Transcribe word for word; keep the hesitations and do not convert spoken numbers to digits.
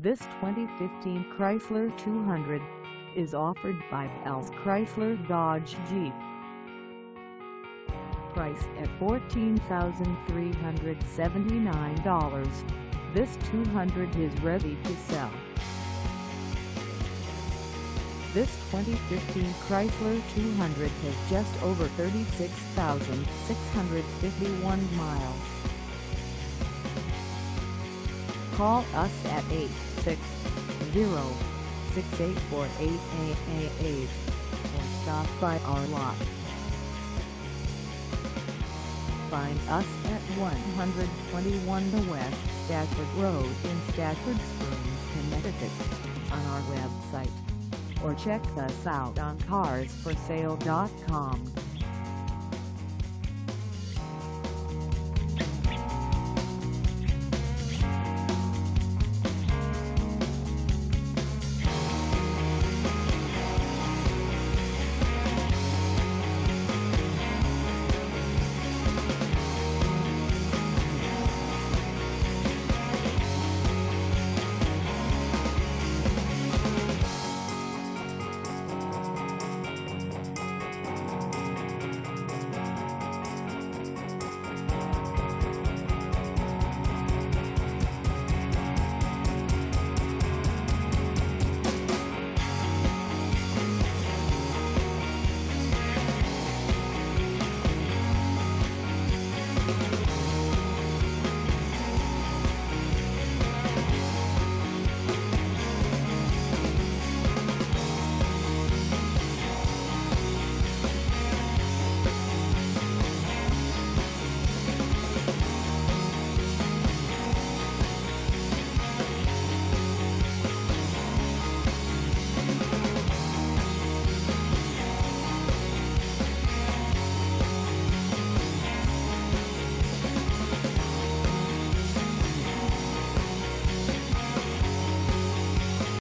This twenty fifteen Chrysler two hundred is offered by Bolles Chrysler Dodge Jeep. Priced at fourteen thousand three hundred seventy-nine dollars, this two hundred is ready to sell. This twenty fifteen Chrysler two hundred has just over thirty-six thousand six hundred fifty-one miles. Call us at eight six zero, six eight four, eight eight eight eight or stop by our lot. Find us at one twenty-one the West Stafford Road in Stafford Springs, Connecticut, on our website, or check us out on cars for sale dot com.